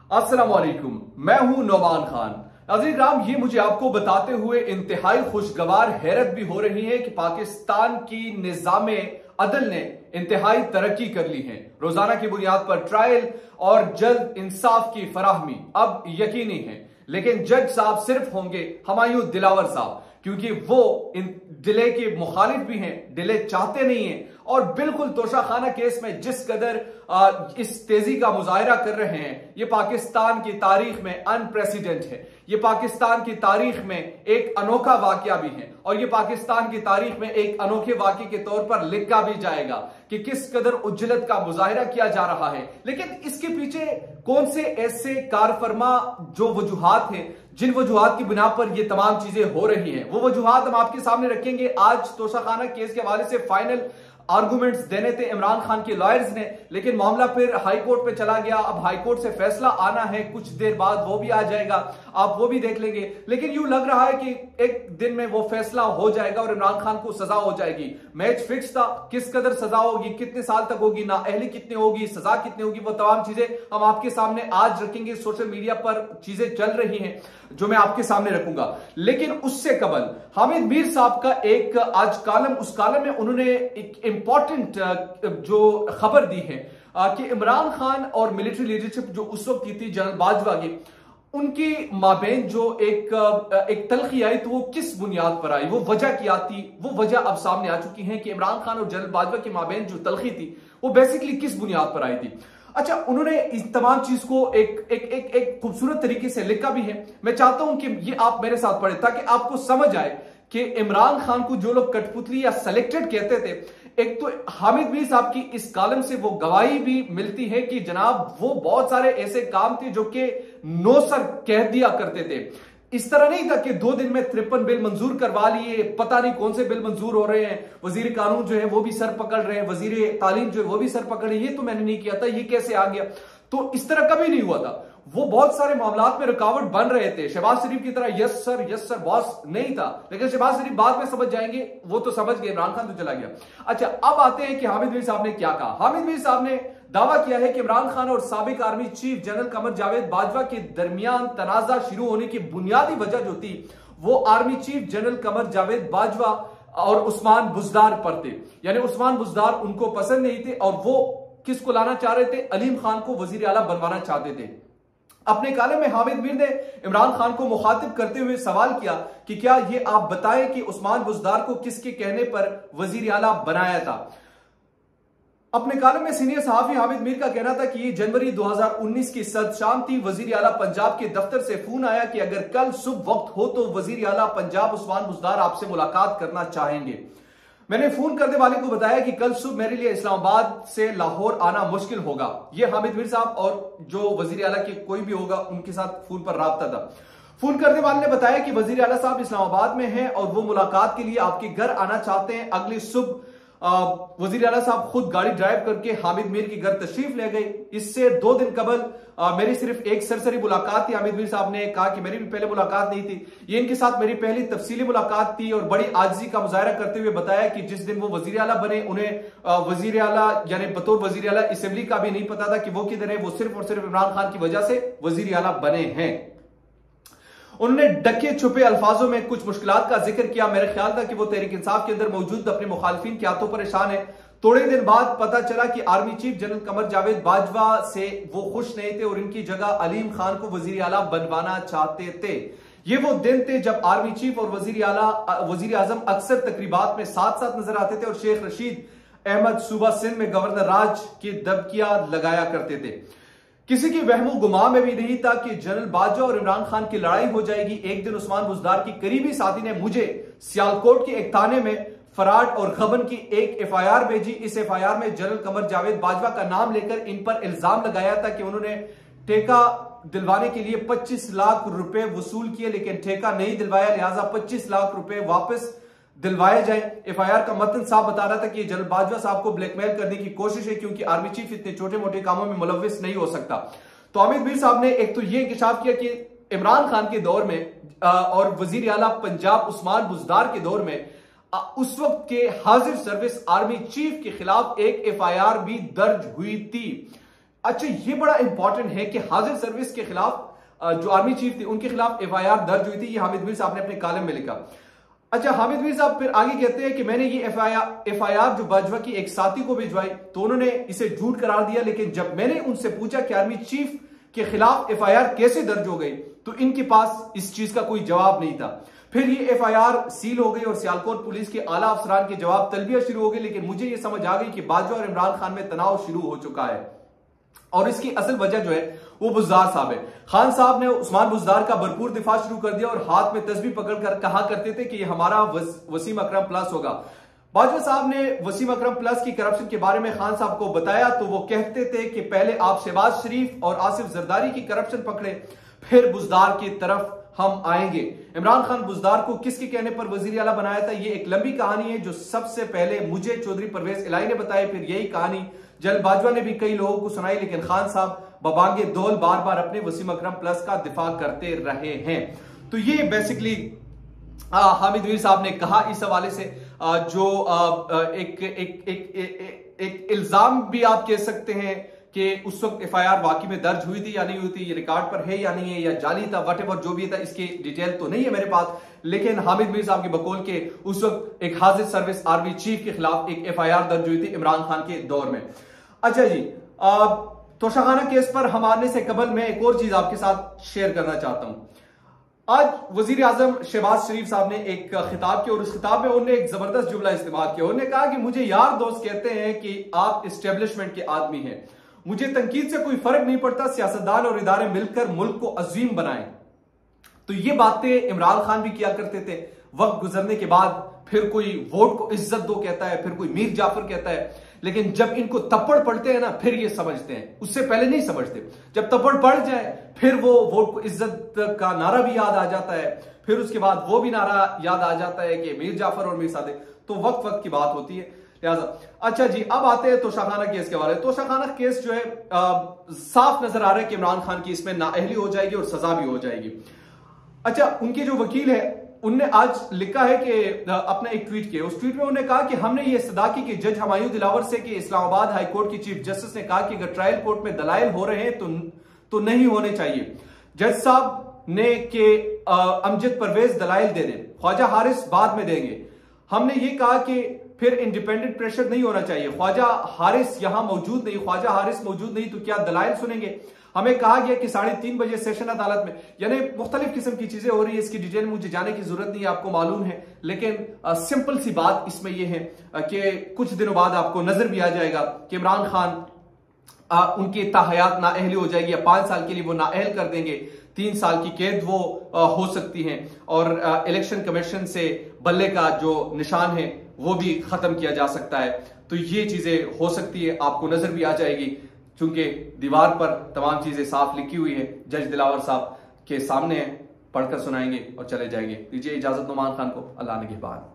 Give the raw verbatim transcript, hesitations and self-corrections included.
अस्सलाम वालेकुम, मैं हूं नौमान खान। नाज़रीन राम, ये मुझे आपको बताते हुए इंतहाई खुशगवार हैरत भी हो रही है कि पाकिस्तान की निज़ामे अदल ने इंतहाई तरक्की कर ली है। रोजाना की बुनियाद पर ट्रायल और जल्द इंसाफ की फराहमी अब यकीनी है, लेकिन जज साहब सिर्फ होंगे हुमायूं दिलावर साहब, क्योंकि वो इन डिले के मुखालिफ भी हैं, डिले चाहते नहीं हैं और बिल्कुल तोशाखाना केस में जिस कदर आ, इस तेजी का मुजाहरा कर रहे हैं, ये पाकिस्तान की तारीख में अनप्रेसिडेंट है। ये पाकिस्तान की तारीख में एक अनोखा वाकया भी है और ये पाकिस्तान की तारीख में एक अनोखे वाकये के तौर पर लिखा भी जाएगा कि किस कदर उज्जलत का मुजाहरा किया जा रहा है। लेकिन इसके पीछे कौन से ऐसे कारफरमा जो वजूहात हैं, जिन वजूहात की बिना पर ये तमाम चीजें हो रही हैं, वो वजूहात हम आपके सामने रखेंगे। आज तोशाखाना केस के हवाले से फाइनल आर्गुमेंट्स देने थे इमरान खान के लॉयर्स ने, लेकिन मामला फिर हाई कोर्ट पे चला गया। अब हाई कोर्ट से फैसला आना है, कुछ देर बाद वो भी आ जाएगा, आप वो भी देख लेंगे। लेकिन यूं लग रहा है कि एक दिन में वो फैसला हो जाएगा और इमरान खान को सजा हो जाएगी। मैच फिक्स था, किस कदर सजा होगी, कितने साल तक होगी, नाअहली कितनी होगी, सजा कितनी होगी, वो तमाम चीजें हम आपके सामने आज रखेंगे। सोशल मीडिया पर चीजें चल रही हैं जो मैं आपके सामने रखूंगा। लेकिन उससे कबल हामिद मीर साहब का एक आज कॉलम, उस कॉलम में उन्होंने एक इंपॉर्टेंट जो खबर दी है कि इमरान खान और मिलिट्री लीडरशिप जो उस वक्त की थी जनरल बाजवा की, उनकी माबेन जो एक एक तलखी आई, तो वो किस बुनियाद पर आई, वो वजह क्या थी, वो वजह अब सामने आ चुकी है कि इमरान खान और जनरल बाजवा की माबेन जो तलखी थी वो बेसिकली किस बुनियाद पर आई थी। अच्छा, उन्होंने इस तमाम चीज को एक एक एक एक खूबसूरत तरीके से लिखा भी है। मैं चाहता हूं कि ये आप मेरे साथ पढ़ें ताकि आपको समझ आए कि इमरान खान को जो लोग कठपुतली या सेलेक्टेड कहते थे, एक तो हामिद मीर साहब की इस कॉलम से वो गवाही भी मिलती है कि जनाब वो बहुत सारे ऐसे काम थे जो कि नो सर कह दिया करते थे। इस तरह नहीं था कि दो दिन में तिरपन बिल मंजूर करवा लिए, पता नहीं कौन से बिल मंजूर हो रहे हैं, वजीर कानून जो है वो भी सर पकड़ रहे हैं, वजीर तालीम जो है वो भी सर पकड़ रहे हैं, ये तो मैंने नहीं किया था, ये कैसे आ गया। तो इस तरह कभी नहीं हुआ था। वो बहुत सारे मामलात में रुकावट बन रहे थे। शहबाज शरीफ की तरह yes sir yes sir boss नहीं था, लेकिन शहबाज शरीफ बाद में समझ जाएंगे, वो तो समझ गए, इमरान खान तो चला गया। अच्छा, अब आते हैं कि हामिद मीर साहब ने क्या कहा। हामिद मीर साहब ने दावा किया है कि इमरान खान और साबिक army chief general Qamar Javed Bajwa के दरमियान तनाजा शुरू होने की बुनियादी वजह जो थी वो army chief general Qamar Javed Bajwa और उस्मान बुजदार पर थे। यानी उस्मान बुजदार उनको पसंद नहीं थे और वो किसको लाना चाह रहे थे, अलीम खान को वजीर आला बनवाना चाहते थे। अपने कॉलम में हामिद मीर ने इमरान खान को मुखातिब करते हुए सवाल किया कि क्या ये आप बताएं कि उस्मान बुजदार को किसके कहने पर वजीर आला बनाया था। अपने कॉलम में सीनियर सहाफी हामिद मीर का कहना था कि ये जनवरी दो हज़ार उन्नीस की सद शाम थी। वजीर आला पंजाब के दफ्तर से फोन आया कि अगर कल सुबह वक्त हो तो वजीर आला पंजाब उस्मान बुजदार आपसे मुलाकात करना चाहेंगे। मैंने फोन करने वाले को बताया कि कल सुबह मेरे लिए इस्लामाबाद से लाहौर आना मुश्किल होगा। यह हामिद मीर साहब और जो वजीर आला के कोई भी होगा उनके साथ फोन पर राब्ता था। फोन करने वाले ने बताया कि वजीर आला साहब इस्लामाबाद में हैं और वो मुलाकात के लिए आपके घर आना चाहते हैं। अगली सुबह वजीर आला साहब खुद गाड़ी ड्राइव करके हामिद मीर के घर तशरीफ ले गए। इससे दो दिन कबल आ, मेरी सिर्फ एक सरसरी मुलाकात थी। हामिद मीर साहब ने कहा कि मेरी भी पहले मुलाकात नहीं थी, ये इनके साथ मेरी पहली तफसीली मुलाकात थी और बड़ी आजिज़ी का मुजाहरा करते हुए बताया कि जिस दिन वो वजीर आला बने उन्हें वजीर आला यानी बतौर वजीर आला असेंबली का भी नहीं पता था कि वो किधर है, वो सिर्फ और सिर्फ इमरान खान की वजह से वजीर आला बने हैं। उन्होंने डके छुपे अल्फाजों में कुछ मुश्किलात का जिक्र किया। मेरा ख्याल था कि वो तहरीक इंसाफ के अंदर मौजूद अपने मुखालिफिन के हाथों परेशान है। थोड़े दिन बाद पता चला कि army chief general Qamar Javed Bajwa से वो खुश नहीं थे और इनकी जगह अलीम खान को वजीर आला बनवाना चाहते थे। ये वो दिन थे जब आर्मी चीफ और वजीर आला वजीर आजम अक्सर तकरीबात में साथ साथ नजर आते थे और शेख रशीद अहमद सूबा सिंध में गवर्नर राज की दबकियां लगाया करते थे। किसी की वहमो गुमा में भी नहीं था कि जनरल बाजवा और इमरान खान की लड़ाई हो जाएगी। एक दिन उस्मान बुजदार की करीबी साथी ने मुझे सियालकोट के एक थाने में फराड और गबन की एक एफ आई आर भेजी। इस एफ आई आर में जनरल कमर जावेद बाजवा का नाम लेकर इन पर इल्जाम लगाया था कि उन्होंने ठेका दिलवाने के लिए पच्चीस लाख रुपए वसूल किए, लेकिन ठेका नहीं दिलवाया, लिहाजा पच्चीस लाख रुपए वापस दिलवाए जाए। एफ आई आर का मतन साहब बता रहा था कि जनरल बाजवा साहब को ब्लैकमेल करने की कोशिश है क्योंकि आर्मी चीफ इतने छोटे मोटे कामों में मुलविस नहीं हो सकता। तो हामिद मीर साहब ने एक तो ये इंकशाफ किया कि इमरान खान के दौर में और वजीर आला पंजाब उस्मान बुजदार के दौर में उस वक्त के हाजिर सर्विस आर्मी चीफ के खिलाफ एक एफ आई आर भी दर्ज हुई थी। अच्छा, ये बड़ा इंपॉर्टेंट है कि हाजिर सर्विस के खिलाफ जो आर्मी चीफ थी उनके खिलाफ एफ आई आर दर्ज हुई थी। ये हामिद मीर साहब ने अपने कॉलम में लिखा। अच्छा, हामिद मीर साहब फिर आगे कहते हैं कि मैंने ये F I R F I R जो बाजवा की एक साथी को भिजवाई तो उन्होंने इसे झूठ करार दिया, लेकिन जब मैंने उनसे पूछा कि आर्मी चीफ के खिलाफ एफ आई आर कैसे दर्ज हो गई तो इनके पास इस चीज का कोई जवाब नहीं था। फिर ये एफ आई आर सील हो गई और सियालकोट पुलिस के आला अफसरान के जवाब तलबिया शुरू हो गई, लेकिन मुझे ये समझ आ गई कि बाजवा और इमरान खान में तनाव शुरू हो चुका है और इसकी असल वजह जो है वो बुज़दार साहब है। खान साहब ने उस्मान बुज़दार का भरपूर दिफा शुरू कर दिया और हाथ में तस्बीह पकड़कर कहा करते थे कि ये हमारा वस, वसीम अकरम प्लस होगा। बाजवा साहब ने वसीम अकरम प्लस की करप्शन के बारे में खान साहब को बताया तो वो कहते थे कि पहले आप शहबाज शरीफ और आसिफ जरदारी की करप्शन पकड़े, फिर बुज़दार की तरफ हम आएंगे। इमरान खान बुज़दार को किसके कहने पर वजीर आला बनाया था, ये एक लंबी कहानी है जो सबसे पहले मुझे चौधरी परवेज इलाही ने बताई, फिर यही कहानी जल बाजवा ने भी कई लोगों को सुनाई, लेकिन खान साहब बबांगे दौल बार बार अपने वसीम अकरम प्लस का दिफा करते रहे हैं। तो ये बेसिकली हामिद मीर साहब ने कहा इस हवाले से आ, जो आ, एक एक एक एक एक इल्जाम भी आप कह सकते हैं कि उस वक्त एफ आई आर वाकई में दर्ज हुई थी या नहीं हुई थी, ये रिकॉर्ड पर है या नहीं है, या जाली था, वटेवर जो भी था, इसकी डिटेल तो नहीं है मेरे पास, लेकिन हामिद मीर साहब के बकौल के उस वक्त एक हाजिर सर्विस आर्मी चीफ के खिलाफ एक एफ आई आर दर्ज हुई थी इमरान खान के दौर में। अच्छा जी, तोशाखाना केस पर हम आने से कबल मैं एक और चीज आपके साथ शेयर करना चाहता हूं। आज वजीर आजम शहबाज शरीफ साहब ने एक खिताब किया और उस खिताब में उन्होंने एक जबरदस्त जुमला इस्तेमाल किया। उन्होंने कहा कि मुझे यार दोस्त कहते हैं कि आप इस्टेब्लिशमेंट के आदमी हैं, मुझे तनकीद से कोई फर्क नहीं पड़ता, सियासतदान और इदारे मिलकर मुल्क को अजीम बनाएं। तो ये बातें इमरान खान भी किया करते थे। वक्त गुजरने के बाद फिर कोई वोट को इज्जत दो कहता है, फिर कोई मीर जाफर कहता है, लेकिन जब इनको तप्पड़ पड़ते हैं ना फिर ये समझते हैं, उससे पहले नहीं समझते। जब तप्पड़ पड़ जाए फिर वो वोट को इज्जत का नारा भी याद आ जाता है, फिर उसके बाद वो भी नारा याद आ जाता है कि मीर जाफर और मीर सादिक। तो वक्त वक्त की बात होती है लिहाजा। अच्छा जी, अब आते हैं तोशाखाना केस के बारे में। तोशाखाना केस जो है आ, साफ नजर आ रहा है कि इमरान खान की इसमें नाअहली हो जाएगी और सजा भी हो जाएगी। अच्छा, उनके जो वकील है उनने आज लिखा है कि अपना एक ट्वीट किया, उस ट्वीट में उन्होंने कहा कि हमने ये इस्तदा की कि जज हमायूं दिलावर से कि इस्लामाबाद हाई कोर्ट की चीफ जस्टिस ने कहा कि अगर ट्रायल कोर्ट में दलाइल हो रहे हैं तो तो नहीं होने चाहिए। जज साहब ने कि अमजद परवेज दलाइल दे दें, ख्वाजा हारिस बाद में देंगे। हमने ये कहा कि फिर इंडिपेंडेंट प्रेशर नहीं होना चाहिए, ख्वाजा हारिस यहां मौजूद नहीं, ख्वाजा हारिस मौजूद नहीं तो क्या दलाइल सुनेंगे। हमें कहा गया कि साढ़े तीन बजे सेशन अदालत में, यानी मुख्तलिफ किस्म की चीजें हो रही है, इसकी डिटेल मुझे जाने की जरूरत नहीं है, आपको मालूम है, लेकिन आ, सिंपल सी बात इसमें यह है कि कुछ दिनों बाद आपको नजर भी आ जाएगा कि इमरान खान आ, उनकी ताहयात नाअहली हो जाएगी या पांच साल के लिए वो नाअहल कर देंगे, तीन साल की कैद वो आ, हो सकती हैं और आ, इलेक्शन कमीशन से बल्ले का जो निशान है वो भी खत्म किया जा सकता है। तो ये चीजें हो सकती है, आपको नजर भी आ जाएगी, चूंकि दीवार पर तमाम चीजें साफ लिखी हुई है, जज दिलावर साहब के सामने है, पढ़कर सुनाएंगे और चले जाएंगे। दीजिए इजाजत नुमान खान को, अल्लाह निगहबान।